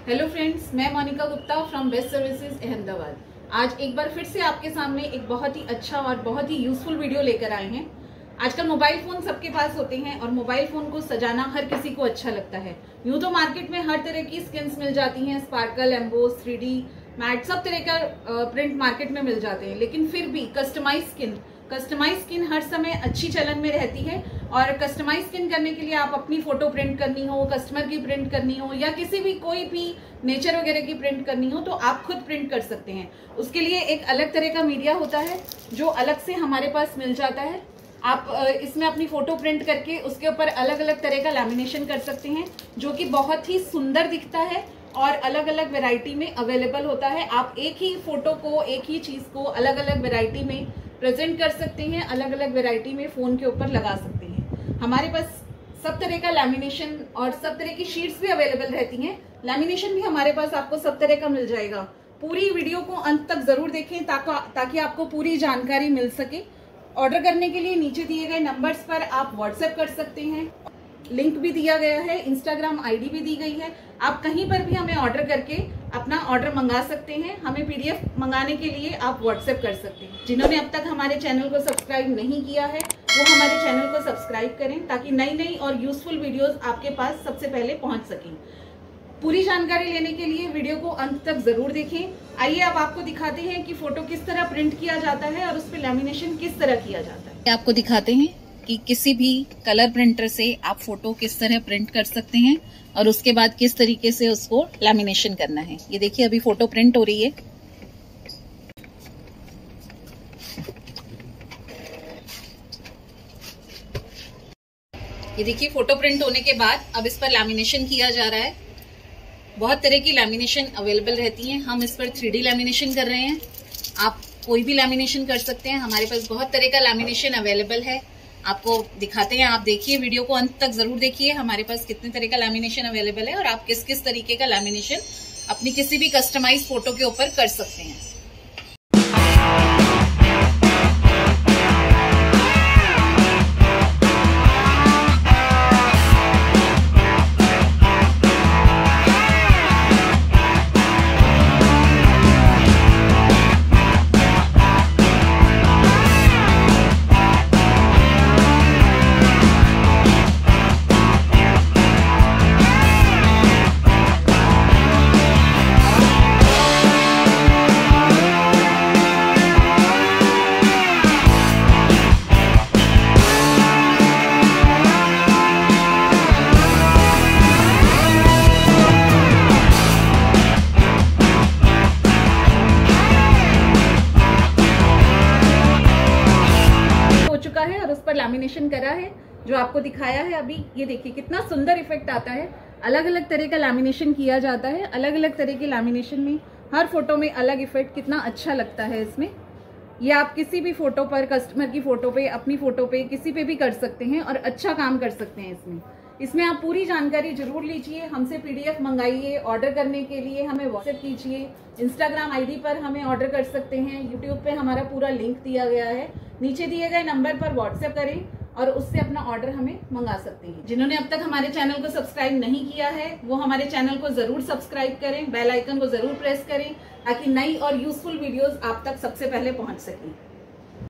Hello friends, मैं Monika Gupta from best services Ahmedabad. आज एक बार फिर से आपके सामने एक बहुत ही अच्छा और बहुत ही यूजफुल वीडियो लेकर आए हैं। आजकल मोबाइल फोन सबके पास होते हैं और मोबाइल फोन को सजाना हर किसी को अच्छा लगता है। यूं तो मार्केट में हर तरह की स्किन्स मिल जाती हैं, स्पार्कल, एम्बोस, 3D, मैट, सब तरह का प्रिंट मार्केट में मिल जाते हैं। लेकिन फिर भी कस्टमाइज स्किन हर समय अच्छी चलन में रहती है। और कस्टमाइज स्किन करने के लिए आप अपनी फोटो प्रिंट करनी हो, कस्टमर की प्रिंट करनी हो या किसी भी कोई भी नेचर वगैरह की प्रिंट करनी हो तो आप खुद प्रिंट कर सकते हैं। उसके लिए एक अलग तरह का मीडिया होता है जो अलग से हमारे पास मिल जाता है। आप इसमें अपनी फोटो प्रिंट करके उसके ऊपर अलग अलग तरह का लैमिनेशन कर सकते हैं, जो कि बहुत ही सुंदर दिखता है और अलग अलग वैरायटी में अवेलेबल होता है। आप एक ही फोटो को, एक ही चीज को अलग अलग वैरायटी में प्रेजेंट कर सकते हैं, अलग अलग वैरायटी में फोन के ऊपर लगा सकते हैं। हमारे पास सब तरह का लैमिनेशन और सब तरह की शीट्स भी अवेलेबल रहती हैं। लैमिनेशन भी हमारे पास आपको सब तरह का मिल जाएगा। पूरी वीडियो को अंत तक जरूर देखें ताकि आपको पूरी जानकारी मिल सके। ऑर्डर करने के लिए नीचे दिए गए नंबर्स पर आप व्हाट्सएप कर सकते हैं। लिंक भी दिया गया है, इंस्टाग्राम आईडी भी दी गई है। आप कहीं पर भी हमें ऑर्डर करके अपना ऑर्डर मंगा सकते हैं। हमें पीडीएफ मंगाने के लिए आप व्हाट्सएप कर सकते हैं। जिन्होंने अब तक हमारे चैनल को सब्सक्राइब नहीं किया है वो हमारे चैनल को सब्सक्राइब करें ताकि नई नई और यूजफुल वीडियोस आपके पास सबसे पहले पहुंच सकें। पूरी जानकारी लेने के लिए वीडियो को अंत तक जरूर देखें। आइए अब आपको दिखाते हैं कि फोटो किस तरह प्रिंट किया जाता है और उस पर लैमिनेशन किस तरह किया जाता है। आपको दिखाते हैं कि किसी भी कलर प्रिंटर से आप फोटो किस तरह प्रिंट कर सकते हैं और उसके बाद किस तरीके से उसको लैमिनेशन करना है। ये देखिए, अभी फोटो प्रिंट हो रही है। ये देखिए, फोटो प्रिंट होने के बाद अब इस पर लैमिनेशन किया जा रहा है। बहुत तरह की लैमिनेशन अवेलेबल रहती हैं। हम इस पर 3D लैमिनेशन कर रहे हैं। आप कोई भी लैमिनेशन कर सकते हैं। हमारे पास बहुत तरह का लैमिनेशन अवेलेबल है। आपको दिखाते हैं, आप देखिए, वीडियो को अंत तक जरूर देखिए हमारे पास कितने तरह का लैमिनेशन अवेलेबल है और आप किस किस तरीके का लैमिनेशन अपनी किसी भी कस्टमाइज फोटो के ऊपर कर सकते हैं। है और उस पर लैमिनेशन करा है जो आपको दिखाया है अभी। ये देखिए कितना सुंदर इफेक्ट आता है। अलग अलग तरह का लैमिनेशन किया जाता है। अलग अलग तरह के लैमिनेशन में हर फोटो में अलग इफेक्ट, कितना अच्छा लगता है इसमें। ये आप किसी भी फोटो पर, कस्टमर की फोटो पे, अपनी फोटो पे, किसी पे भी कर सकते हैं और अच्छा काम कर सकते हैं इसमें आप पूरी जानकारी जरूर लीजिए। हमसे पीडीएफ मंगाइए। ऑर्डर करने के लिए हमें व्हाट्सएप कीजिए। इंस्टाग्राम आईडी पर हमें ऑर्डर कर सकते हैं। यूट्यूब पे हमारा पूरा लिंक दिया गया है। नीचे दिए गए नंबर पर व्हाट्सएप करें और उससे अपना ऑर्डर हमें मंगा सकते हैं। जिन्होंने अब तक हमारे चैनल को सब्सक्राइब नहीं किया है वो हमारे चैनल को जरूर सब्सक्राइब करें, बेल आइकन को जरूर प्रेस करें ताकि नई और यूजफुल वीडियोस आप तक सबसे पहले पहुंच सकें।